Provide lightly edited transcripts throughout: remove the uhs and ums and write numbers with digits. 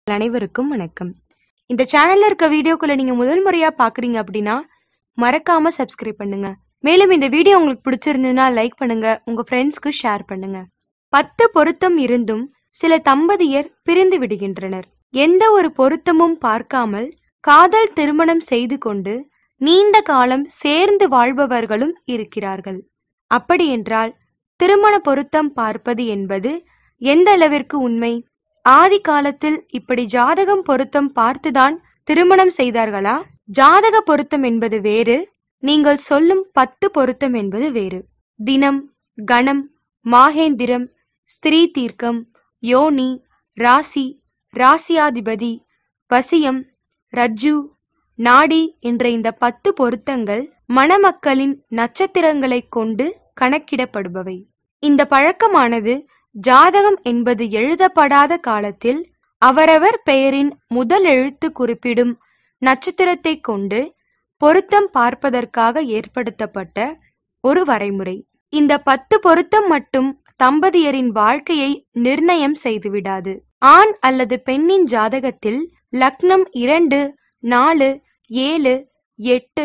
அனைவருக்கும் வணக்கம். இந்த சேனல்ல இருக்க வீடியோக்குள்ள நீங்க முதல் முறையா பாக்குறீங்க அப்படின்னா மறக்காம சப்ஸ்கிரைப் பண்ணுங்க. மேலும் இந்த வீடியோ உங்களுக்கு பிடிச்சிருந்ததுன்னா லைக் பண்ணுங்க, உங்க ஃப்ரெண்ட்ஸ்க்கு ஷேர் பண்ணுங்க. 10 பொருத்தம் இருந்தும் சில தம்பதியர் பிரிந்து விடுகின்றனர். எந்த ஒரு பொருத்தமும் பார்க்காமல் காதல் திருமணம் செய்து கொண்டு நீண்ட காலம் சேர்ந்து வாழ்பவர்களும் இருக்கிறார்கள். அப்படியென்றால் திருமண பொருத்தம் பார்ப்பது என்பது எந்த அளவிற்கு உண்மை? ஆதி காலத்தில் இப்படி ஜாதகம் பொருத்தம் பார்த்துதான் திருமணம் செய்தார்களா? ஜாதக பொருத்தம் என்பது வேறு, நீங்கள் சொல்லும் 10 பொருத்தம் என்பது வேறு. தினம், கணம், மாகேந்திரம், ஸ்திரீ தீர்க்கம், யோனி, ராசி, ராசியாதிபதி, வசியம், ரஜ்ஜு, நாடி என்ற இந்த 10 பொருத்தங்கள் மணமக்களின் நட்சத்திரங்களை கொண்டு கணக்கிடப்படுபவை. இந்த பழக்கமானது ஜாதகம் என்பது எழுதப்படாத காலத்தில் அவரவர் பெயரின் முதல் எழுத்து குறிப்பிடும் நட்சத்திரத்தை கொண்டு பொருத்தம் பார்ப்பதற்காக ஏற்படுத்தப்பட்ட ஒரு வரைமுறை. இந்த 10 பொருத்தம் மட்டும் தம்பதியரின் வாழ்க்கையை நிர்ணயம் செய்துவிடாது. ஆண் அல்லது பெண்ணின் ஜாதகத்தில் லக்னம் 2, 4, 7, 8,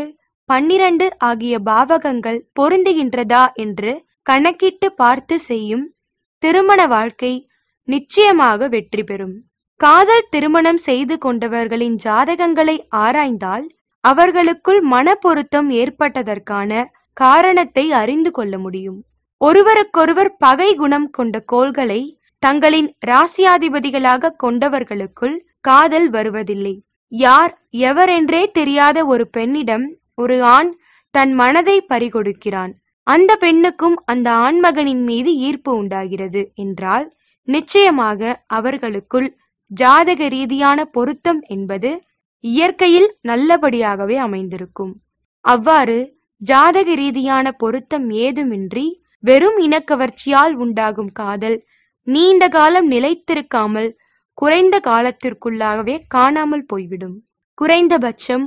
12 ஆகிய பாவகங்கள் பொருந்துகின்றதா என்று கணக்கிட்டு பார்த்து செய்யும் திருமண வாழ்க்கை நிச்சயமாக வெற்றி பெறும். காதல் திருமணம் செய்து கொண்டவர்களின் ஜாதகங்களை ஆராய்ந்தால் அவர்களுக்குள் மன பொருத்தம் ஏற்பட்டதற்கான காரணத்தை அறிந்து கொள்ள முடியும். ஒருவருக்கொருவர் பகை குணம் கொண்ட கோள்களை தங்களின் ராசியாதிபதிகளாக கொண்டவர்களுக்குள் காதல் வருவதில்லை. யார் எவரென்றே தெரியாத ஒரு பெண்ணிடம் ஒரு ஆண் தன் மனதை பறிகொடுக்கிறான். அந்த பெண்ணுக்கும் அந்த ஆண்மகனின் மீது ஈர்ப்பு உண்டாகிறது என்றால் நிச்சயமாக அவர்களுக்குள் ஜாதக ரீதியான பொருத்தம் என்பது இயற்கையில் நல்லபடியாகவே அமைந்திருக்கும். அவ்வாறு ஜாதக ரீதியான பொருத்தம் ஏதுமின்றி வெறும் இனக்கவர்ச்சியால் உண்டாகும் காதல் நீண்ட காலம் நிலைத்திருக்காமல் குறைந்த காலத்திற்குள்ளாகவே காணாமல் போய்விடும். குறைந்தபட்சம்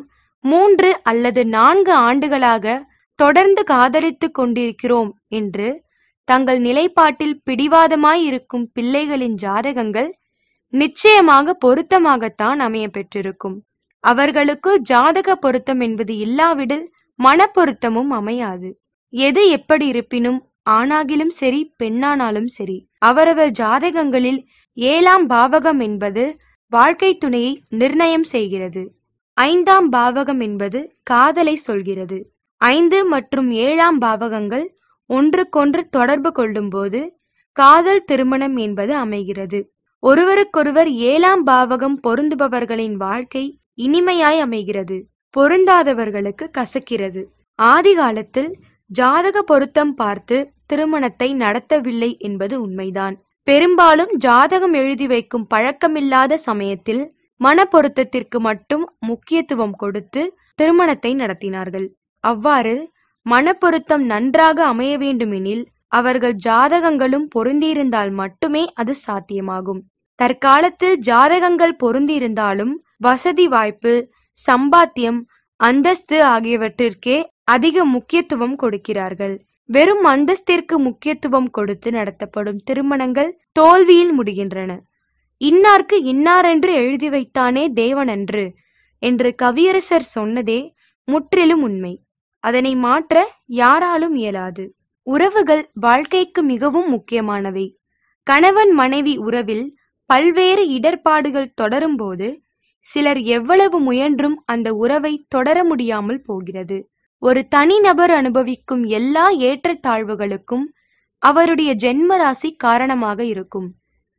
3 அல்லது 4 ஆண்டுகளாக தொடர்ந்து காதலித்துக் கொண்டிருக்கிறோம் என்று தங்கள் நிலைப்பாட்டில் பிடிவாதமாய் இருக்கும் பிள்ளைகளின் ஜாதகங்கள் நிச்சயமாக பொருத்தமாகத்தான் அமைய பெற்றிருக்கும். அவர்களுக்குள் ஜாதக பொருத்தம் என்பது இல்லாவிடில் மனப்பொருத்தமும் அமையாது. எது எப்படி இருப்பினும் ஆணாகிலும் சரி பெண்ணானாலும் சரி அவரவர் ஜாதகங்களில் 7ஆம் பாவகம் என்பது வாழ்க்கை துணையை நிர்ணயம் செய்கிறது. 5ஆம் பாவகம் என்பது காதலை சொல்கிறது. 5 மற்றும் 7ஆம் பாவகங்கள் ஒன்றுக்கொன்று தொடர்பு கொள்ளும் போது காதல் திருமணம் என்பது அமைகிறது. ஒருவருக்கொருவர் 7ஆம் பாவகம் பொருந்துபவர்களின் வாழ்க்கை இனிமையாய் அமைகிறது, பொருந்தாதவர்களுக்கு கசக்கிறது. ஆதி காலத்தில் ஜாதக பொருத்தம் பார்த்து திருமணத்தை நடத்தவில்லை என்பது உண்மைதான். பெரும்பாலும் ஜாதகம் எழுதி வைக்கும் பழக்கமில்லாத சமயத்தில் மன பொருத்தத்திற்கு மட்டும் முக்கியத்துவம் கொடுத்து திருமணத்தை நடத்தினார்கள். அவ்வாறு மனப்பொருத்தம் நன்றாக அமைய வேண்டுமெனில் அவர்கள் ஜாதகங்களும் பொருந்தியிருந்தால் மட்டுமே அது சாத்தியமாகும். தற்காலத்தில் ஜாதகங்கள் பொருந்தியிருந்தாலும் வசதி வாய்ப்பு, சம்பாத்தியம், அந்தஸ்து ஆகியவற்றிற்கே அதிக முக்கியத்துவம் கொடுக்கிறார்கள். வெறும் அந்தஸ்திற்கு முக்கியத்துவம் கொடுத்து நடத்தப்படும் திருமணங்கள் தோல்வியில் முடிகின்றன. இன்னார்க்கு இன்னாரென்று எழுதி வைத்தானே தேவனன்று என்று கவியரசர் சொன்னதே முற்றிலும் உண்மை. அதனை மாற்ற யாராலும் இயலாது. உறவுகள் வாழ்க்கைக்கு மிகவும் முக்கியமானவை. கணவன் மனைவி உறவில் பல்வேறு இடர்பாடுகள் தொடரும் போது சிலர் எவ்வளவு முயன்றும் அந்த உறவை தொடர முடியாமல் போகிறது. ஒரு தனிநபர் அனுபவிக்கும் எல்லா ஏற்றத்தாழ்வுகளுக்கும் அவருடைய ஜென்ம ராசி காரணமாக இருக்கும்.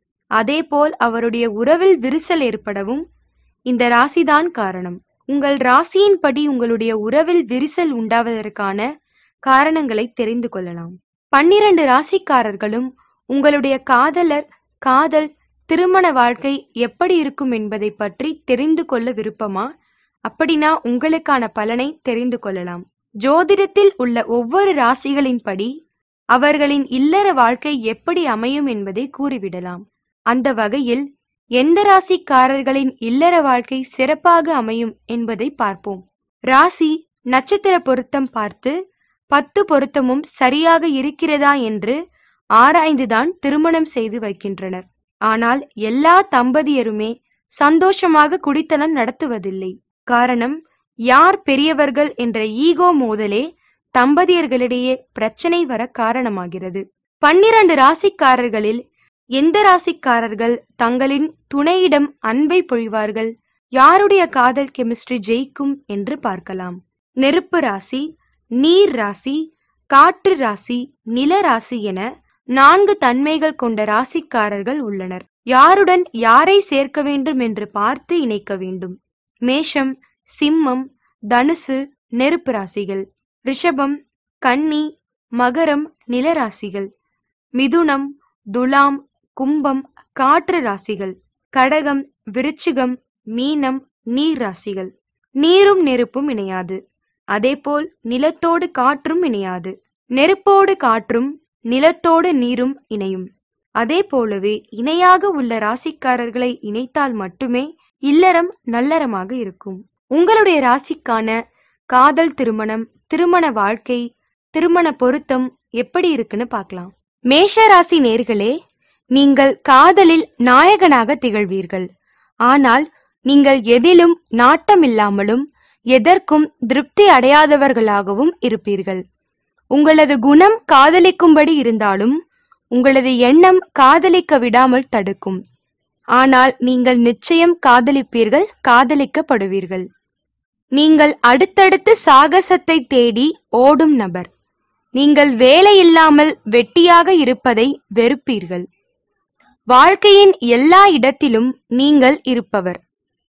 அதேபோல் அவருடைய உறவில் விரிசல் ஏற்படவும் இந்த ராசிதான் காரணம். உங்கள் ராசியின்படி உங்களுடைய உறவில் விரிசல் உண்டாவதற்கான காரணங்களை தெரிந்து கொள்ளலாம். 12 ராசிக்காரர்களும் உங்களுடைய காதல் திருமண வாழ்க்கை எப்படி இருக்கும் என்பதை பற்றி தெரிந்து கொள்ள விருப்பமா? அப்படின்னா உங்களுக்கான பலனை தெரிந்து கொள்ளலாம். ஜோதிடத்தில் உள்ள ஒவ்வொரு ராசிகளின் படி அவர்களின் இல்லற வாழ்க்கை எப்படி அமையும் என்பதை கூறிவிடலாம். அந்த வகையில் எந்த ராசிக்காரர்களின் இல்லற வாழ்க்கை சிறப்பாக அமையும் என்பதை பார்ப்போம். ராசி நட்சத்திர பொருத்தம் பார்த்து 10 பொருத்தமும் சரியாக இருக்கிறதா என்று ஆராய்ந்துதான் திருமணம் செய்து வைக்கின்றனர். ஆனால் எல்லா தம்பதியருமே சந்தோஷமாக குடித்தனம் நடத்துவதில்லை. காரணம், யார் பெரியவர்கள் என்ற ஈகோ மோதலே தம்பதியர்களிடையே பிரச்சனை வர காரணமாகிறது. 12 ராசிக்காரர்களில் எந்த ராசிக்காரர்கள் தங்களின் துணையிடம் அன்பை பொழிவார்கள்? யாருடைய காதல் கெமிஸ்ட்ரி ஜெயிக்கும் என்று பார்க்கலாம். நெருப்பு ராசி, நீர் ராசி, காற்று ராசி, நில ராசி என 4 தன்மைகள் கொண்ட ராசிக்காரர்கள் உள்ளனர். யாருடன் யாரை சேர்க்க வேண்டும் என்று பார்த்து இணைக்க வேண்டும். மேஷம், சிம்மம், தனுசு நெருப்பு ராசிகள். ரிஷபம், கன்னி, மகரம் நில ராசிகள். மிதுனம், துலாம், கும்பம் காற்று ராசிகள். கடகம், விருச்சிகம், மீனம் நீர் ராசிகள். நீரும் நெருப்பும் இணையாது. அதேபோல் நிலத்தோடு காற்றும் இணையாது. நெருப்போடு காற்றும் நிலத்தோடு நீரும் இணையும். அதே போலவே இணையாக உள்ள ராசிக்காரர்களை இணைத்தால் மட்டுமே இல்லறம் நல்லறமாக இருக்கும். உங்களுடைய ராசிக்கான காதல் திருமணம், திருமண வாழ்க்கை, திருமண பொருத்தம் எப்படி இருக்குன்னு பார்க்கலாம். மேஷ ராசி நேர்களே, நீங்கள் காதலில் நாயகனாக திகழ்வீர்கள். ஆனால் நீங்கள் எதிலும் நாட்டமில்லாமலும் எதற்கும் திருப்தி அடையாதவர்களாகவும் இருப்பீர்கள். உங்களது குணம் காதலிக்கும்படி இருந்தாலும் உங்களது எண்ணம் காதலிக்க விடாமல் தடுக்கும். ஆனால் நீங்கள் நிச்சயம் காதலிப்பீர்கள், காதலிக்கப்படுவீர்கள். நீங்கள் அடுத்தடுத்து சாகசத்தை தேடி ஓடும் நபர். நீங்கள் வேலை இல்லாமல் வெட்டியாக இருப்பதை வெறுப்பீர்கள். வாழ்க்கையின் எல்லா இடத்திலும் நீங்கள் இருப்பவர்.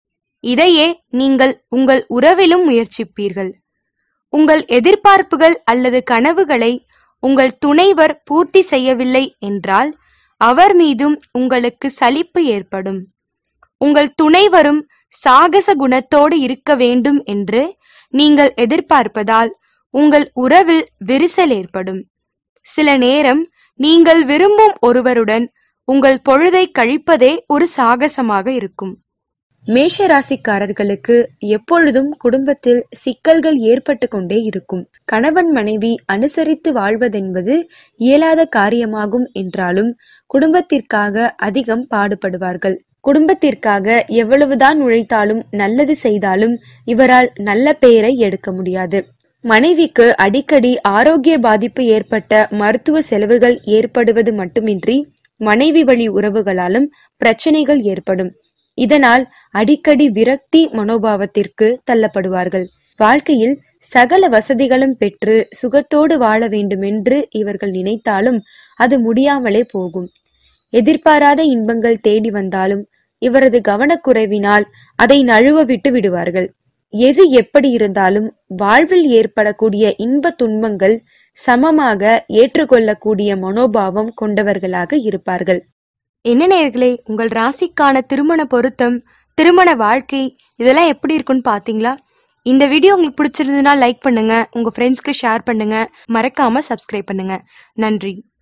இதையே நீங்கள் உங்கள் உறவிலும் முயற்சிப்பீர்கள். உங்கள் எதிர்பார்ப்புகள் அல்லது கனவுகளை உங்கள் துணைவர் பூர்த்தி செய்யவில்லை என்றால் அவர் மீதும் உங்களுக்கு சலிப்பு ஏற்படும். உங்கள் துணைவரும் சாகச குணத்தோடு இருக்க வேண்டும் என்று நீங்கள் எதிர்பார்ப்பதால் உங்கள் உறவில் விரிசல் ஏற்படும். சில நேரம் நீங்கள் விரும்பும் ஒருவருடன் உங்கள் பொழுதை கழிப்பதே ஒரு சாகசமாக இருக்கும். மேஷ ராசிக்காரர்களுக்கு எப்பொழுதும் குடும்பத்தில் சிக்கல்கள் ஏற்பட்டு கொண்டே இருக்கும். கணவன் மனைவி அனுசரித்து வாழ்வதென்பது இயலாத காரியமாகும் என்றாலும் குடும்பத்திற்காக அதிகம் பாடுபடுவார்கள். குடும்பத்திற்காக எவ்வளவுதான் உழைத்தாலும் நல்லது செய்தாலும் இவரால் நல்ல பெயரை எடுக்க முடியாது. மனைவிக்கு அடிக்கடி ஆரோக்கிய பாதிப்பு ஏற்பட்ட மருத்துவ செலவுகள் ஏற்படுவது மட்டுமின்றி மனைவி வழி உறவுகளாலும் பிரச்சனைகள் ஏற்படும். இதனால் அடிக்கடி விரக்தி மனோபாவத்திற்கு தள்ளப்படுவார்கள். வாழ்க்கையில் சகல வசதிகளும் பெற்று சுகத்தோடு வாழ வேண்டுமென்று இவர்கள் நினைத்தாலும் அது முடியாமலே போகும். எதிர்பாராத இன்பங்கள் தேடி வந்தாலும் இவரது கவனக்குறைவினால் அதை நழுவ விட்டு விடுவார்கள். எது எப்படி இருந்தாலும் வாழ்வில் ஏற்படக்கூடிய இன்ப துன்பங்கள் சமமாக ஏற்றுக்கொள்ளக்கூடிய மனோபாவம் கொண்டவர்களாக இருப்பார்கள். என்ன நேயர்களே, உங்கள் ராசிக்கான திருமண பொருத்தம், திருமண வாழ்க்கை இதெல்லாம் எப்படி இருக்குன்னு பாத்தீங்களா? இந்த வீடியோ உங்களுக்கு பிடிச்சிருந்ததுன்னா லைக் பண்ணுங்க, உங்க ஃப்ரெண்ட்ஸ்க்கு ஷேர் பண்ணுங்க, மறக்காம சப்ஸ்கிரைப் பண்ணுங்க. நன்றி.